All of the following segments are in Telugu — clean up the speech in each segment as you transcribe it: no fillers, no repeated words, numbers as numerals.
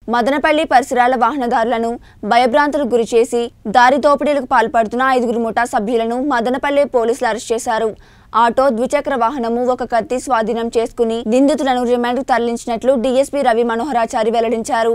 మదనపల్లి పరిసరాల వాహనదారులను భయభ్రాంతులకు గురిచేసి దారి దోపిడీలకు పాల్పడుతున్న 5 ముఠా సభ్యులను మదనపల్లి పోలీసులు అరెస్ట్ చేశారు. ఆటో, ద్విచక్ర వాహనము, ఒక కత్తి స్వాధీనం చేసుకుని నిందితులను రిమాండ్కు తరలించినట్లు డీఎస్పీ రవి మనోహరాచారి వెల్లడించారు.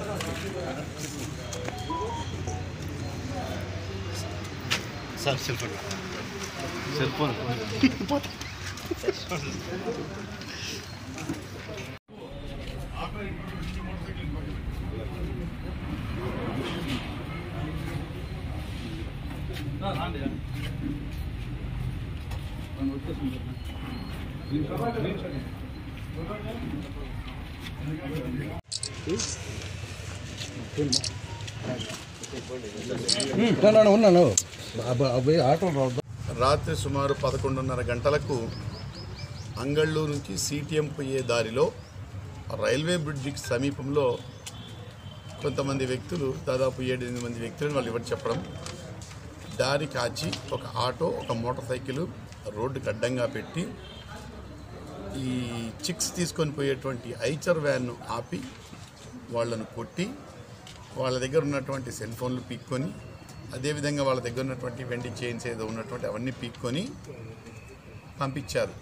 రాత్రి సుమారు 11:30 గంటలకు అంగళ్ళూరు నుంచి సిటిఎం పోయే దారిలో రైల్వే బ్రిడ్జికి సమీపంలో కొంతమంది వ్యక్తులు, దాదాపు 7-8 మంది వ్యక్తులను వాళ్ళు ఎవరు చెప్పడం, దారి కాచి ఒక ఆటో, ఒక మోటార్ సైకిల్ రోడ్డుకి అడ్డంగా పెట్టి ఈ చిక్స్ తీసుకొని పోయేటువంటి ఐచర్ వ్యాన్ను ఆపి వాళ్ళను కొట్టి వాళ్ళ దగ్గర ఉన్నటువంటి సెల్ ఫోన్లు పీక్కొని, అదేవిధంగా వాళ్ళ దగ్గర ఉన్నటువంటి వెండి చైన్స్ ఏదో ఉన్నటువంటి అవన్నీ పీక్కొని పంపించారు.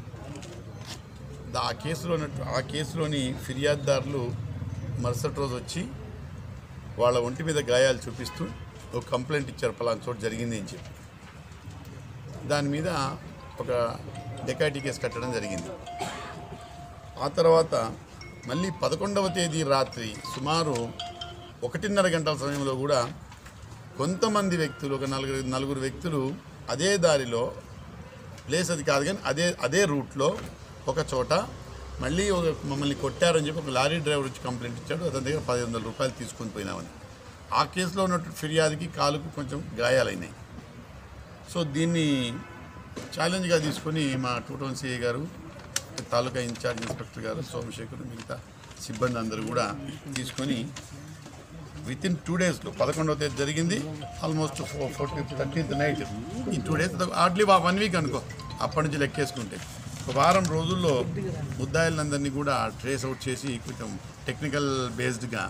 ఆ కేసులోని ఫిర్యాదుదారులు మరుసటి రోజు వచ్చి వాళ్ళ ఒంటి మీద గాయాలు చూపిస్తూ ఒక కంప్లైంట్ ఇచ్చారు, పలానా చోటు జరిగింది అని చెప్పి. దాని మీద ఒక డెకాయిటీ కేసు కట్టడం జరిగింది. ఆ తర్వాత మళ్ళీ 11వ తేదీ రాత్రి సుమారు 1:30 గంటల సమయంలో కూడా కొంతమంది వ్యక్తులు, ఒక నలుగురు వ్యక్తులు అదే దారిలో, ప్లేస్ అది కాదు కానీ అదే రూట్లో ఒక చోట మళ్ళీ మమ్మల్ని కొట్టారని చెప్పి ఒక లారీ డ్రైవర్ వచ్చి కంప్లైంట్ ఇచ్చాడు. అతని దగ్గర 1500 రూపాయలు తీసుకొని పోయినామని. ఆ కేసులో ఉన్నటువంటి ఫిర్యాదుకి కాలుకు కొంచెం గాయాలైనాయి. సో దీన్ని ఛాలెంజ్గా తీసుకొని మా 2 సిఐ గారు, తాలూకా ఇన్ఛార్జ్ ఇన్స్పెక్టర్ గారు, సోమశేఖర్, మిగతా సిబ్బంది అందరూ కూడా తీసుకొని వితిన్ 2 డేస్లో 11వ తేదీ జరిగింది, ఆల్మోస్ట్ 13th నైట్, ఈ 2 డేస్ హార్డ్లీ 1 వీక్ అనుకో, అప్పటి నుంచి లెక్కేసుకుంటే ఒక వారం రోజుల్లో ముద్దాయిలందరినీ కూడా ట్రేస్ అవుట్ చేసి కొంచెం టెక్నికల్ బేస్డ్గా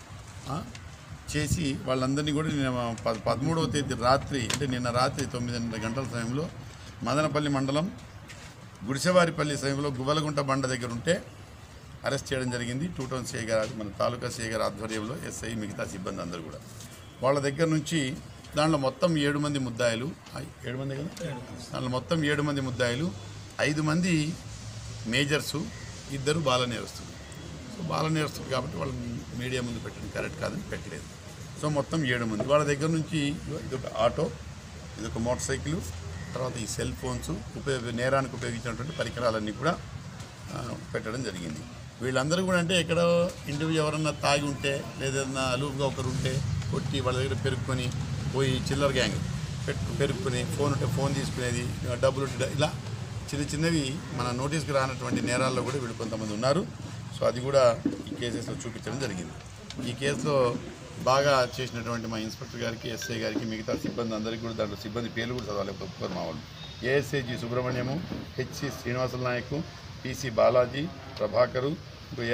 చేసి వాళ్ళందరినీ కూడా నేను 13వ తేదీ రాత్రి, అంటే నిన్న రాత్రి 9:30 గంటల సమయంలో మదనపల్లి మండలం గుడిసెవారిపల్లి సమయంలో గువ్వలగుంట బండ దగ్గర ఉంటే అరెస్ట్ చేయడం జరిగింది. 2 సిఐ గారు, మన తాలూకా సిఐ గారి ఆధ్వర్యంలో ఎస్ఐ, మిగతా సిబ్బంది అందరూ కూడా వాళ్ళ దగ్గర నుంచి దాంట్లో మొత్తం 7 మంది ముద్దాయిలు, 7 మంది కదా, దాంట్లో మొత్తం 7 మంది ముద్దాయిలు, 5 మంది మేజర్సు, 2 బాల నేరస్తులు. సో బాల నేరస్తులు కాబట్టి వాళ్ళని మీడియా ముందు పెట్టడం కరెక్ట్ కాదని పెట్టలేదు. సో మొత్తం 7 మంది వాళ్ళ దగ్గర నుంచి ఇదొక ఆటో, ఇదొక మోటార్ సైకిల్, తర్వాత ఈ సెల్ ఫోన్స్, నేరానికి ఉపయోగించినటువంటి పరికరాలన్నీ కూడా పెట్టడం జరిగింది. వీళ్ళందరూ కూడా అంటే ఎక్కడో ఇంటికి ఎవరన్నా తాగి ఉంటే, లేదన్నా అలువుగా ఒకరు ఉంటే కొట్టి వాళ్ళ దగ్గర పెరుక్కొని పోయి చిల్లర గ్యాంగ్ పెరుక్కొని, ఫోన్ ఉంటే ఫోన్ తీసుకునేది, డబ్బులు ఇలా చిన్నవి మన నోటీస్కి రానటువంటి నేరాల్లో కూడా వీళ్ళు కొంతమంది ఉన్నారు. సో అది కూడా ఈ కేసెస్లో చూపించడం జరిగింది. ఈ కేసులో బాగా చేసినటువంటి మా ఇన్స్పెక్టర్ గారికి, ఎస్ఐ గారికి, మిగతా సిబ్బంది అందరికీ కూడా, దాంట్లో సిబ్బంది పేర్లు కూడా చదవాలి ఒప్పుకోరు మా వాళ్ళు, ASI G Subrahmanyam, HC Srinivasula Nayak, PC Balaji, Prabhakar,